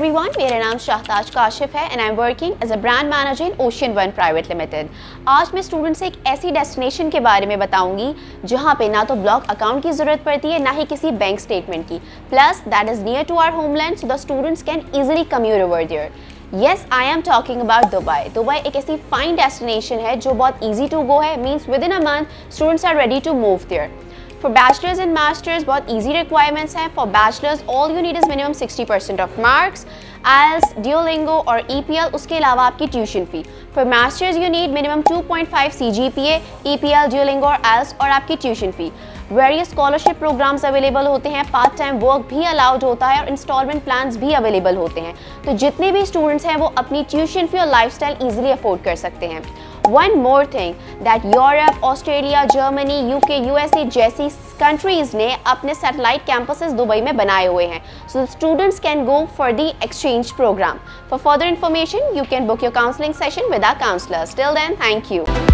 Everyone, मेरा नाम शाहताज काशिफ है and I am working as a brand manager in Ocean One Private Limited. आज मैं स्टूडेंट्स से एक ऐसी डेस्टिनेशन के बारे में बताऊंगी जहां पे ना तो ब्लॉक अकाउंट की ज़रूरत पड़ती है ना ही किसी बैंक स्टेटमेंट की, plus that is near to our homeland so the students can easily commute over there. Yes, I am talking about Dubai. Dubai एक ऐसी फाइन डेस्टिनेशन है जो बहुत ईजी टू गो है, means within a month students are ready to move there. For bachelors and masters बहुत easy requirements हैं। For bachelors all you need is minimum 60% of marks, IELTS, Duolingo और EPL, उसके अलावा आपकी tuition fee. For masters you need minimum 2.5 CGPA, EPL, Duolingo और IELTS और आपकी tuition fee. Various scholarship programmes available होते हैं, पार्ट टाइम वर्क भी अलाउड होता है और इंस्टॉलमेंट प्लान्स भी अवेलेबल होते हैं। तो जितने भी स्टूडेंट्स हैं वो अपनी ट्यूशन फी और लाइफस्टाइल इजीली अफोर्ड कर सकते हैं। One more thing that Europe, Australia, Germany, UK, USA जैसी कंट्रीज ने अपने सैटेलाइट कैंपसेस दुबई में बनाए हुए हैं, so the students can go for the exchange program. For further information, you can book your counseling session with our counselors. Till then, thank you.